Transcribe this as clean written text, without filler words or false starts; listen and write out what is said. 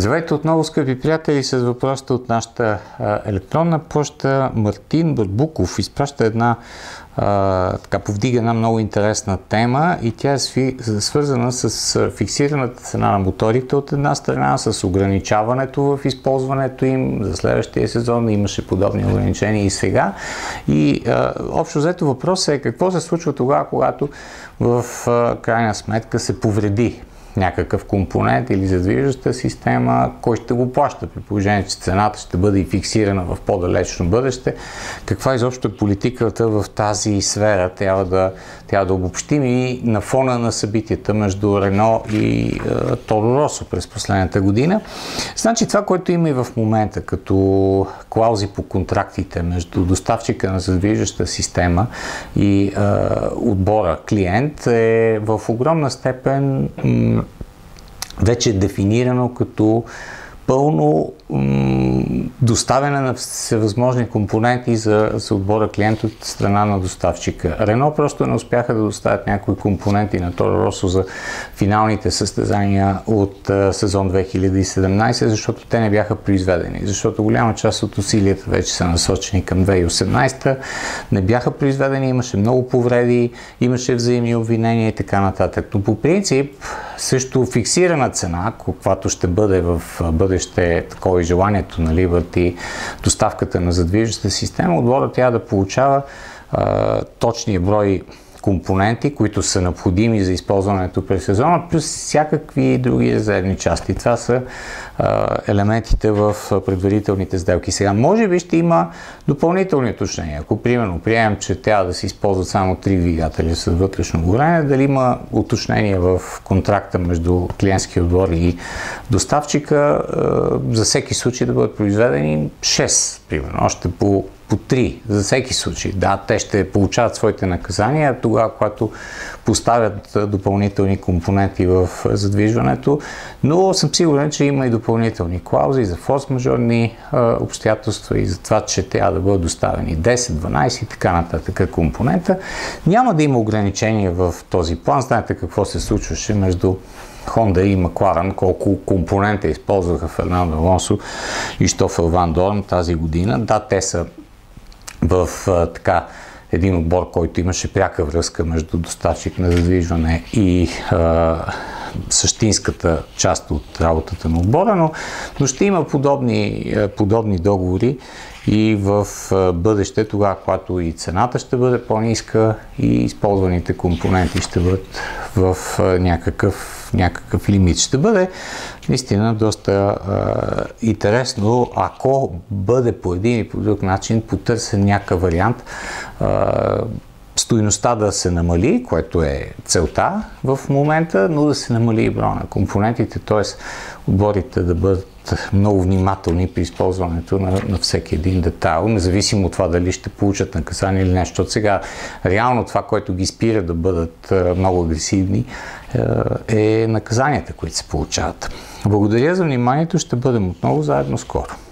Здравейте отново, скъпи приятели, с въпросите от нашата електронна поща. Мартин Барбуков изпраща повдига една много интересна тема и тя е свързана с фиксираната цена на моторите от една страна, с ограничаването в използването им за следващия сезон. Имаше подобни ограничения и сега. И общо взето въпросът е какво се случва тогава, когато в крайна сметка се повреди някакъв компонент или задвижваща система, кой ще го плаща, при положение, че цената ще бъде и фиксирана в по-далечно бъдеще. Каква изобщо е политиката в тази сфера? Трябва да обобщим и на фона на събитията между Рено и Торо Росо през последната година. Значи това, което има и в момента като клаузи по контрактите между доставчика на задвижваща система и отбора клиент е в огромна степен вече е дефинирано като пълно доставяне на всевъзможни компоненти за отбора клиент от страна на доставчика. Рено просто не успяха да доставят някои компоненти на Торо Росо за финалните състезания от сезон 2017, защото те не бяха произведени. Защото голяма част от усилията вече са насочени към 2018. Не бяха произведени, имаше много повреди, имаше взаимни обвинения и така нататък. Но по принцип също фиксирана цена, каквато ще бъде в бъдеще, такова и желанието на Liberty, доставката на задвижваща система, отбора трябва да получава точния брой компоненти, които са необходими за използването през сезона, плюс всякакви други резервни части. Това са елементите в предварителните сделки. Сега, може би ще има допълнителни уточнения. Ако, примерно, приемем, че трябва да се използват само 3 двигателя с вътрешно горене, дали има уточнения в контракта между клиентския отбор и доставчика, за всеки случай да бъдат произведени 6, примерно, още по 3 за всеки случай. Да, те ще получават своите наказания тогава, когато поставят допълнителни компоненти в задвижването, но съм сигурен, че има и допълнителни клаузи за форс-мажорни обстоятелства и за това, че трябва да бъдат доставени 10, 12 и така нататък компонента. Няма да има ограничения в този план. Знаете какво се случваше между Honda и Макларен, колко компонента използваха Фернандо Алонсо и Стофел Ван Дорн тази година. Да, те са в един отбор, който имаше пряка връзка между доставчик на задвижване и същинската част от работата на отбора, но ще има подобни договори и в бъдеще, тогава, когато и цената ще бъде по-ниска и използваните компоненти ще бъдат в някакъв лимит. Ще бъде наистина доста интересно, ако бъде по един или по друг начин потърсен някакъв вариант, стойността да се намали, което е целта в момента, но да се намали и броя на компонентите, т.е. отборите да бъдат много внимателни при използването на всеки един детайл, независимо от това дали ще получат наказание или нещо. От сега реално това, което ги спира да бъдат много агресивни, е наказанията, които се получават. Благодаря за вниманието, ще бъдем отново заедно скоро.